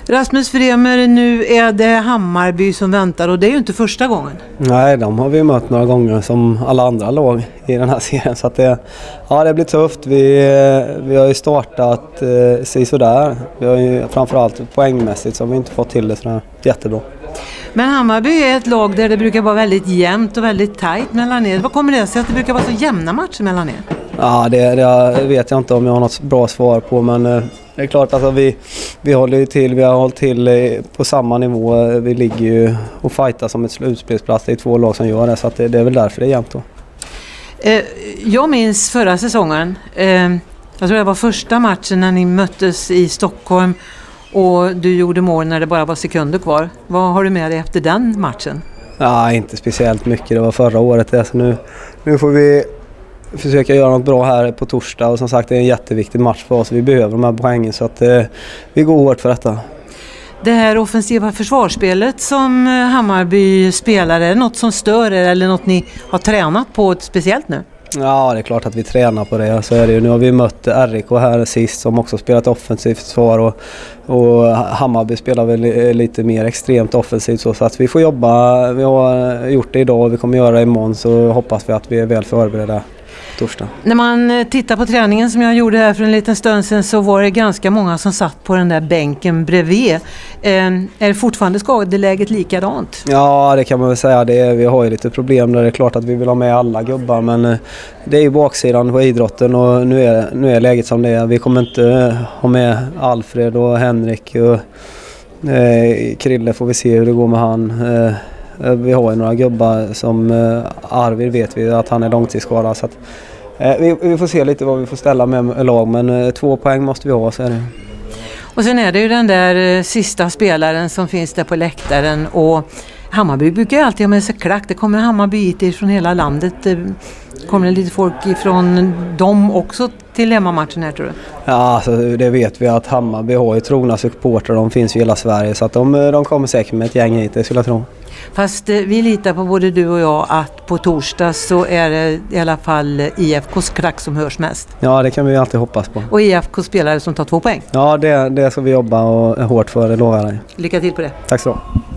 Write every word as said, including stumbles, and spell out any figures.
Rasmus Fremer, nu är det Hammarby som väntar och det är ju inte första gången. Nej, de har vi mött några gånger som alla andra lag i den här serien. Så att det, ja, det blir tufft. Vi, vi har ju startat eh, sig sådär. Vi har ju framförallt poängmässigt så har vi inte fått till det sådär jättebra. Men Hammarby är ett lag där det brukar vara väldigt jämnt och väldigt tajt mellan er. Vad kommer det sig att det brukar vara så jämna matcher mellan er? Ja, det, det vet jag inte om jag har något bra svar på, men eh, det är klart att alltså, vi, vi håller ju till, vi har hållit till eh, på samma nivå. Vi ligger ju och fightar som ett slutspelsplats. Det är två lag som gör det, så att det, det är väl därför det är jämnt då. Eh, jag minns förra säsongen, eh, jag tror det var första matchen när ni möttes i Stockholm och du gjorde mål när det bara var sekunder kvar. Vad har du med dig efter den matchen? Ja, inte speciellt mycket. Det var förra året. Det, så nu, nu får vi försöka göra något bra här på torsdag. Och som sagt, det är en jätteviktig match för oss. Vi behöver de här poängen så att eh, vi går hårt för detta. Det här offensiva försvarsspelet som Hammarby spelar, är det något som stör er eller något ni har tränat på speciellt nu? Ja, det är klart att vi tränar på det. Så är det ju. Nu har vi mött R I K här sist som också spelat offensivt försvar och, och Hammarby spelar väl lite mer extremt offensivt så, så att vi får jobba. Vi har gjort det idag och vi kommer göra det imorgon, så hoppas vi att vi är väl förberedda torsdag. När man tittar på träningen som jag gjorde här för en liten stund sedan så var det ganska många som satt på den där bänken bredvid. Eh, är det fortfarande skadeläget likadant? Ja, det kan man väl säga. Det är, vi har ju lite problem där. Det är klart att vi vill ha med alla gubbar, men eh, det är ju baksidan på idrotten och nu är, nu är läget som det är. Vi kommer inte eh, ha med Alfred och Henrik och eh, Krille, får vi se hur det går med han. Eh, Vi har ju några gubbar som eh, Arvid vet vi att han är långtidsskadad, så att, eh, vi, vi får se lite vad vi får ställa med lag, men eh, två poäng måste vi ha, så är det. Och sen är det ju den där eh, sista spelaren som finns där på läktaren, och Hammarby brukar ju alltid ha med sig klack. Det kommer Hammarby från hela landet. Det kommer lite folk ifrån dem också till hemmamatchen här, tror du? Ja, alltså, det vet vi att Hammarby har ju trogna supportrar. De finns i hela Sverige, så att de, de kommer säkert med ett gäng hit, det skulle jag tro. Fast eh, vi litar på både du och jag att på torsdag så är det i alla fall I F K:s klack som hörs mest. Ja, det kan vi alltid hoppas på. Och I F K-spelare som tar två poäng. Ja, det, det ska vi jobba och hårt för, det lovar jag dig. Lycka till på det. Tack så mycket.